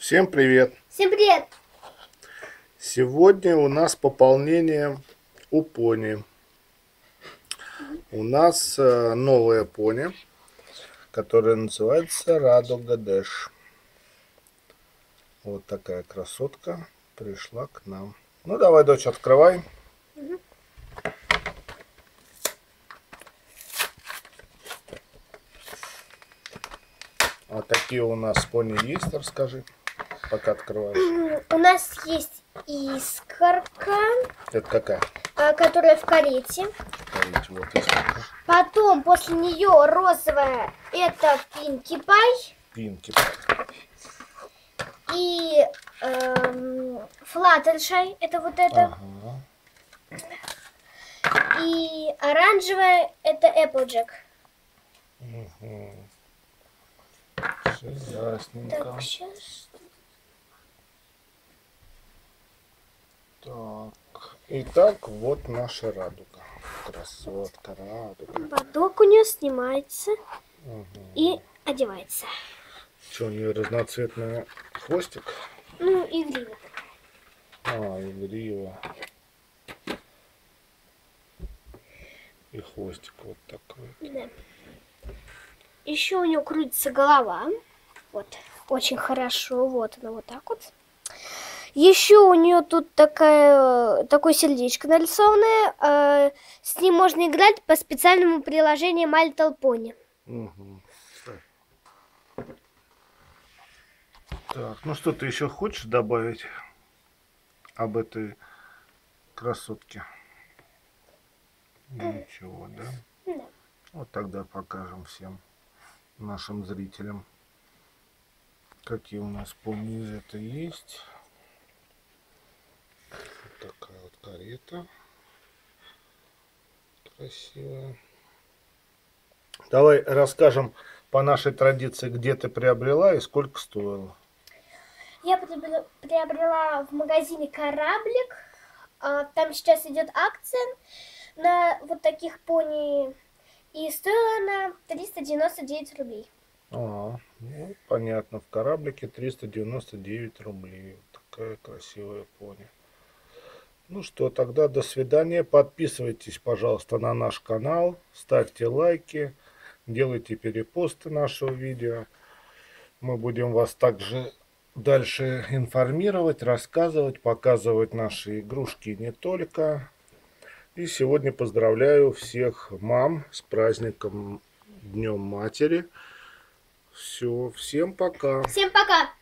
Всем привет! Всем привет! Сегодня у нас пополнение у пони. У нас новая пони, которая называется Радуга Дэш. Вот такая красотка пришла к нам. Ну давай, дочь, открывай. А какие у нас пони есть, расскажи, пока открываешь. У нас есть Искорка, Это какая? которая в карете. Смотрите, вот искорка. Потом после нее розовая, это Пинки Пай. Пинки. И Флаттершай, это вот это. Ага. И оранжевая, это Эпплджек. Угу. Все ясненько. Так, сейчас. Так. Итак, вот наша радуга. Красотка, радуга. Бодок у нее снимается Угу. и одевается. Что, у нее разноцветный хвостик? Ну, и грива. И грива. И хвостик вот такой. Да. Еще у нее крутится голова. Вот, очень хорошо. Вот она вот так вот. Еще у нее тут такое сердечко нарисованное. С ним можно играть по специальному приложению My Little Pony. Угу. Так, ну что, ты еще хочешь добавить об этой красотке? Ничего, да? Да. Вот тогда покажем всем нашим зрителям, какие у нас пони из этой есть. Вот такая вот карета красивая. Давай расскажем по нашей традиции, где ты приобрела и сколько стоило. Я приобрела в магазине «Кораблик». Там сейчас идет акция на вот таких пони. И стоила она 399 рублей. Ну, понятно, в «Кораблике» 399 рублей. Вот такая красивая пони. Ну что, тогда до свидания. Подписывайтесь, пожалуйста, на наш канал. Ставьте лайки. Делайте перепосты нашего видео. Мы будем вас также дальше информировать, рассказывать, показывать наши игрушки не только. И сегодня поздравляю всех мам с праздником Днем Матери. Все, всем пока. Всем пока!